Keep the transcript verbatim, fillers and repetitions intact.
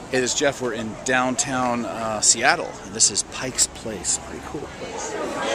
Hey, this is Jeff. We're in downtown uh, Seattle. This is Pike's Place. Pretty cool place.